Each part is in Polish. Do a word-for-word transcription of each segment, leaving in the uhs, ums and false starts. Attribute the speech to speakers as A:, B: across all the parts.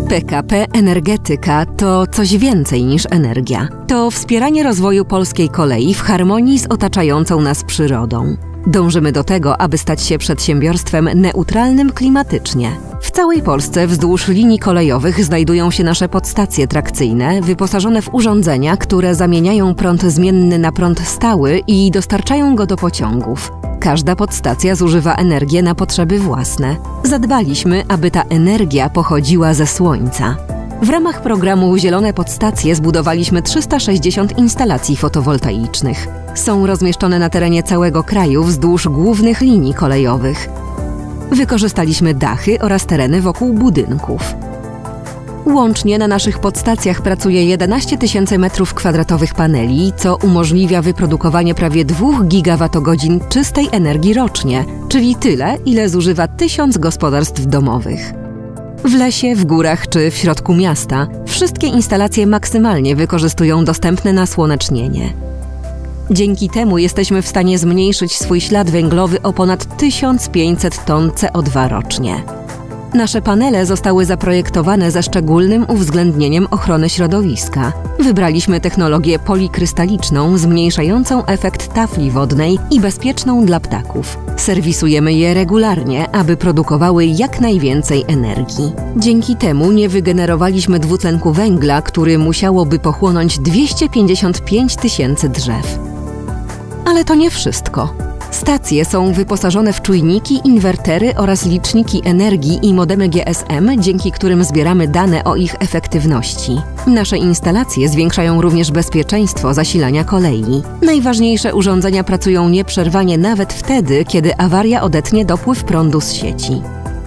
A: P K P Energetyka to coś więcej niż energia. To wspieranie rozwoju polskiej kolei w harmonii z otaczającą nas przyrodą. Dążymy do tego, aby stać się przedsiębiorstwem neutralnym klimatycznie. W całej Polsce wzdłuż linii kolejowych znajdują się nasze podstacje trakcyjne, wyposażone w urządzenia, które zamieniają prąd zmienny na prąd stały i dostarczają go do pociągów. Każda podstacja zużywa energię na potrzeby własne. Zadbaliśmy, aby ta energia pochodziła ze słońca. W ramach programu Zielone Podstacje zbudowaliśmy trzysta sześćdziesiąt instalacji fotowoltaicznych. Są rozmieszczone na terenie całego kraju wzdłuż głównych linii kolejowych. Wykorzystaliśmy dachy oraz tereny wokół budynków. Łącznie na naszych podstacjach pracuje jedenaście tysięcy metrów kwadratowych paneli, co umożliwia wyprodukowanie prawie dwóch gigawatogodzin czystej energii rocznie, czyli tyle, ile zużywa tysiąc gospodarstw domowych. W lesie, w górach czy w środku miasta wszystkie instalacje maksymalnie wykorzystują dostępne nasłonecznienie. Dzięki temu jesteśmy w stanie zmniejszyć swój ślad węglowy o ponad tysiąc pięćset ton C O dwa rocznie. Nasze panele zostały zaprojektowane ze szczególnym uwzględnieniem ochrony środowiska. Wybraliśmy technologię polikrystaliczną, zmniejszającą efekt tafli wodnej i bezpieczną dla ptaków. Serwisujemy je regularnie, aby produkowały jak najwięcej energii. Dzięki temu nie wygenerowaliśmy dwutlenku węgla, który musiałoby pochłonąć dwieście pięćdziesiąt pięć tysięcy drzew. Ale to nie wszystko. Stacje są wyposażone w czujniki, inwertery oraz liczniki energii i modemy G S M, dzięki którym zbieramy dane o ich efektywności. Nasze instalacje zwiększają również bezpieczeństwo zasilania kolei. Najważniejsze urządzenia pracują nieprzerwanie nawet wtedy, kiedy awaria odetnie dopływ prądu z sieci.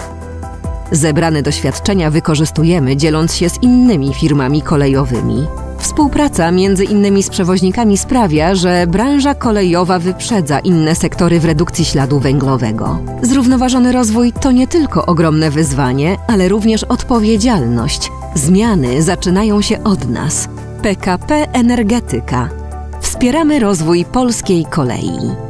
A: Zebrane doświadczenia wykorzystujemy, dzieląc się z innymi firmami kolejowymi. Współpraca między innymi z przewoźnikami sprawia, że branża kolejowa wyprzedza inne sektory w redukcji śladu węglowego. Zrównoważony rozwój to nie tylko ogromne wyzwanie, ale również odpowiedzialność. Zmiany zaczynają się od nas. P K P Energetyka. Wspieramy rozwój polskiej kolei.